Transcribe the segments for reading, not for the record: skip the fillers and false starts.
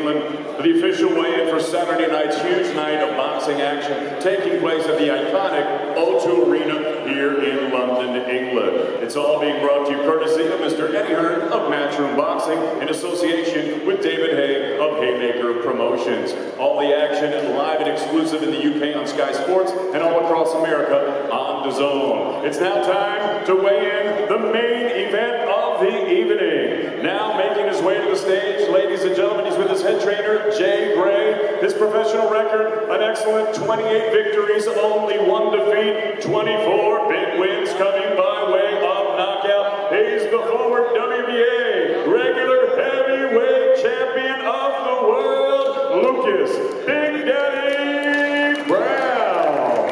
England, the official weigh-in for Saturday night's huge night of boxing action taking place at the iconic O2 Arena here in London, England. It's all being brought to you courtesy of Mr. Eddie Hearn of Matchroom Boxing in association with David Hay of Haymaker Promotions. All the action live and exclusive in the UK on Sky Sports and all across America on DAZN. It's now time to weigh in the main event of the evening. Now making his way to the stage, ladies and gentlemen, he's with his head trainer, Jay Gray. His professional record, an excellent 28 victories, only 1 defeat, 24 big wins coming by way of knockout. He's the former WBA regular heavyweight champion of the world, Lucas Big Daddy Brown.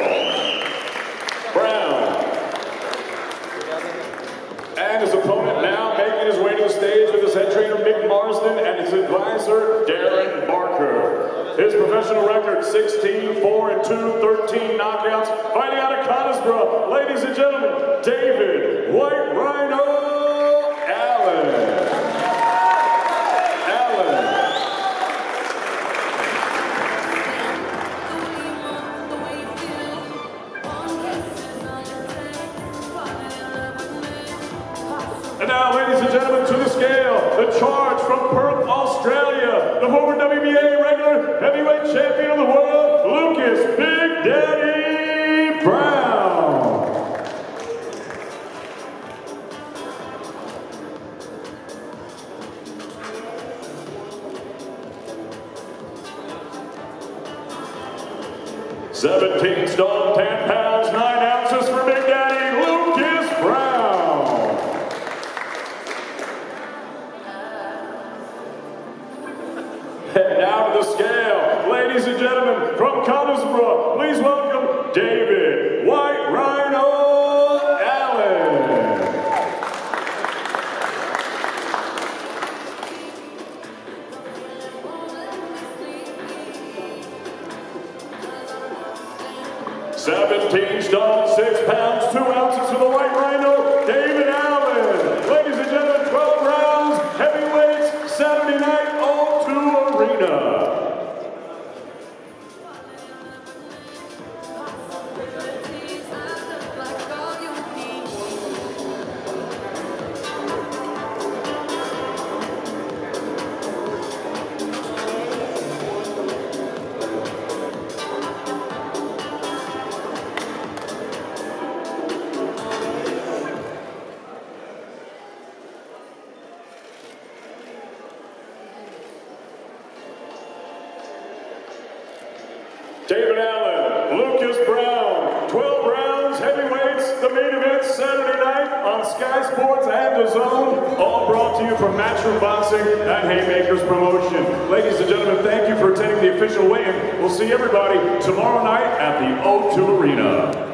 And his opponent now making his way to the stage with his head trainer, Mick Marsden, and his advisor, Darren Barker. His professional record, 16-4-2, 13 knockouts. Fighting out of Conisbrough, ladies and gentlemen, David White Rhino Allen. And now, ladies and gentlemen, to the scale, the charge from Perth, Australia, the former WBA regular heavyweight champion of the world, Lucas Big Daddy Brown. "17 stone, 10 pounds, 9 ounces for Big Daddy, Lucas Brown." And now to the scale, ladies and gentlemen, from Conisbrough, please welcome David White Rhino Allen. "17 stone, 6 pounds, 2 ounces for the White Rhino, David Allen." Ladies and gentlemen, 12 rounds, heavyweights, Saturday night, O2 Arena. David Allen, Lucas Brown, 12 rounds, heavyweights, the main event Saturday night on Sky Sports and DAZN, all brought to you from Matchroom Boxing and Haymakers Promotion. Ladies and gentlemen, thank you for attending the official weigh-in. We'll see everybody tomorrow night at the O2 Arena.